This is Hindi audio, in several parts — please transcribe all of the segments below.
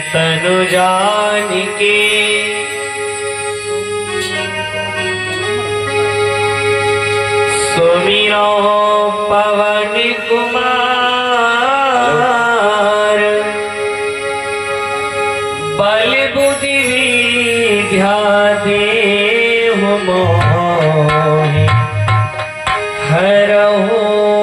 तनु जान के सुमिरो पवन कुमार बल बुद्धि विद्या देहु मोहि हरहु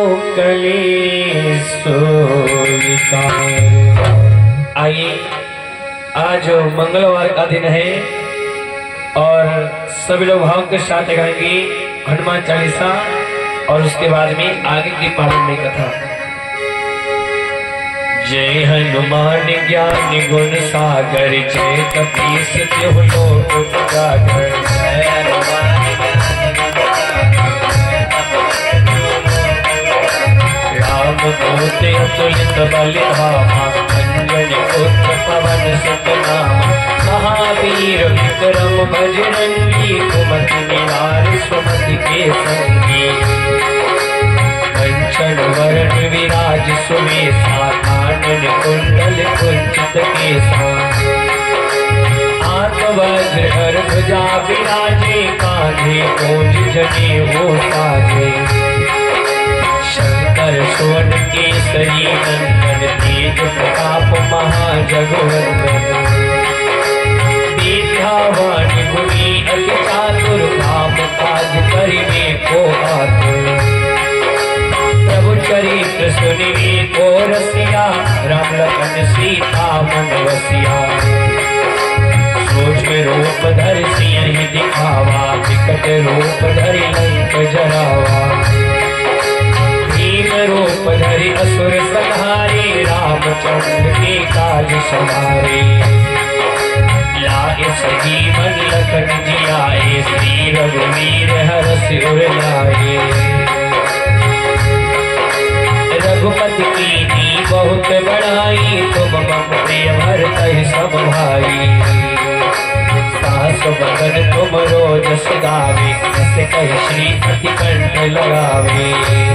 कलेश विकार। आइए, आज मंगलवार का दिन है और सभी लोग भाव के साथ गाएंगे हनुमान चालीसा और उसके बाद में आगे की पालन में कथा। जय हनुमान ज्ञान गुण सागर जय कपीस तिहु लोक उजागर। जय हनुमान राम दूत अतुलित बल धामा अंजन पुत्र पवन सुत नामा। महावीर विक्रम बजरंगी कुमति निवार सुमति के संगी। कंचन वरण विराज सुमेसा कानन कुंडल कुंचित केसा। हाथ वज्र हर ध्वजा विराजे कांधे मूंज जनेऊ साजे। शंकर सुवन केसरी नंदन तेज प्रताप महाजगवंदन। विद्यावान गुणी अति चातुर काम काज करिबे को आतुर। प्रभु चरित्र सुनिबे को रसिया राम लखन सीता मन वसिया। सूक्ष्म रूप धरि सियहि दिखावा विकट रूप धरि लंक जरावा। भीम रूप धरि असुर संहारे रामचंद्र के काज सवारे। लाए सजीवन लखन जियाए श्री रघुवीर हरषि उर लाए। रघुपति कीन्ही बहुत बड़ाई तुम मम प्रिय भरतहि सब भाई। सास बदन तुम रोज सुगावे जस कहि श्रीपति कंठ लगावे।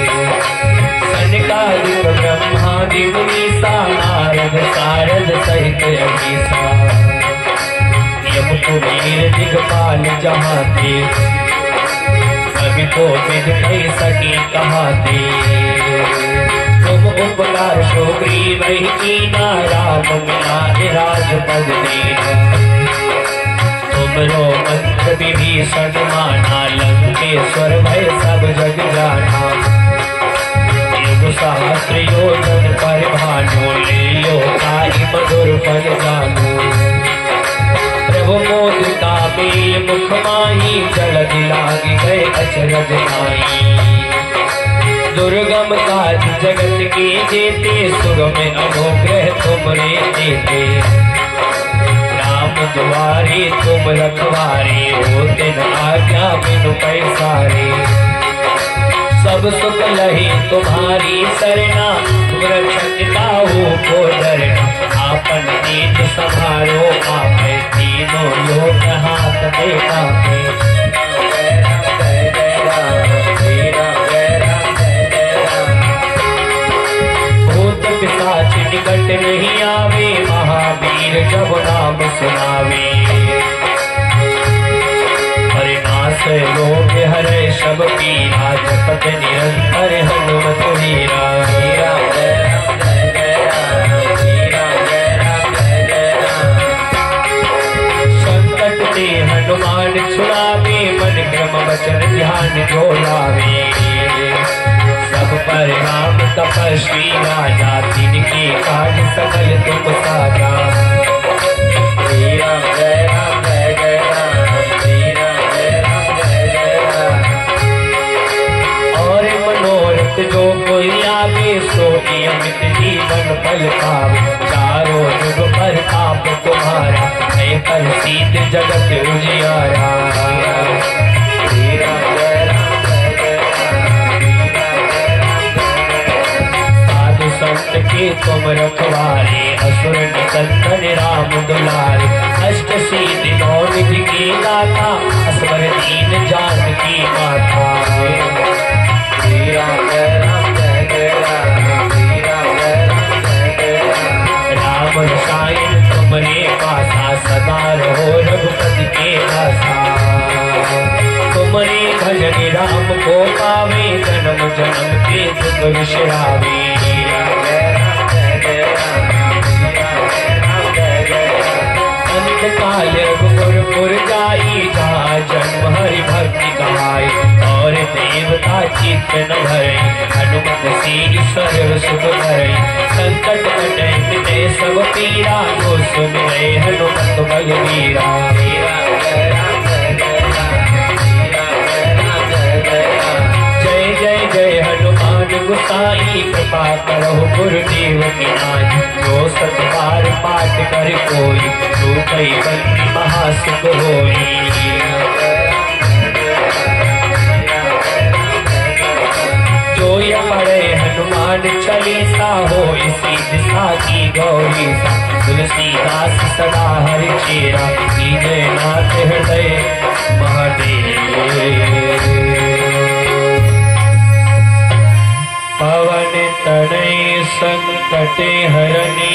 सनकादिक ब्रह्मादि मुनीसा नारद सारद सहित अहीसा। यम कुबेर दिगपाल जहाँ थे कभी को विद कही सके कहाँ थे। तुम उपकार सुग्रीव ही कीना राम मिलाए राजपद देना। तुमरो मंत्र विभीषण माना लंकेश्वर भय सब जग जाना। युग सहस्र योजन पर भानु ले लो ताहि मधुर फल जानो। प्रभु मोदिका में मुख माही जलद लागी गए अचरज आई। दुर्गम काज जगत के जेते सुगम अनुग्रह तुमरे देते। राम दुआरे तुम रखवारे होते न आज्ञा बिनु पैसारे। सब सुख लहे तुम्हारी सरना तुम रक्षक हो को डरना। आपन तेज संभारो आपे तीनों लोक हाथ में कापे। भूत पिशाच निकट नहीं आवे महावीर जब नाम सुनावे। हरिनाश रोग हरे सब पीरा जपत निरंतर हनुमत वीरा। संकट ते हनुमान छुड़ावे मन क्रम वचन ध्यान जो लावे। सब पर राम तपस्वी राजा तिनके काज सकल तुम साजा। श्री राम जय राम जय जय राम। श्री राम जय राम जय जय राम। और मनोरथ जो कोई आवे सो नियमित जीवन फल पावे। चारों जुग पर आप तुम्हारा है पर सीत जगत उजियारा। श्री राम जय राम जय जय राम। संत के तुम रखवारे असुर निकंदन राम दुलारे। अष्ट सिद्धि नौ निधि की दाता असवर दीन जानकी माता। श्री राम जय राम जय जय राम। श्री राम जय राम जय जय राम। राम रसायन तुम देवता चित्त न धरे, हनुमत से ईश्वर सुख धरे, संकट कटे मिटे सब पीरा, जो सुन रहे हनुमत बलवीरा। जय जय जय हनुमान गोसाई, कृपा करो गुरुदेव की नाई, जो सत बार पाठ कर कोई, तो कई बंदी महासुख होई। जो ये पढ़े हनुमान चालीसा, हो इसी दिशा की गौरी सा, तुलसीदास सदा हरि चेरा, कीजे नाथ हृदय महादेव। पवन तनय संकटे हरनी,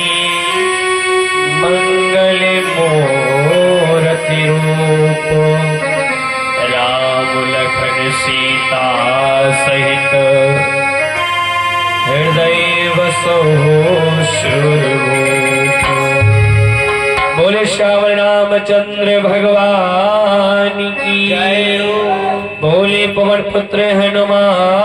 मंगल मूरति रूप, राम लखन सीता सहित, हृदय बसो सुरभूप। बोले श्याम रामचंद्र भगवान की जय, बोले पवन पुत्र हनुमान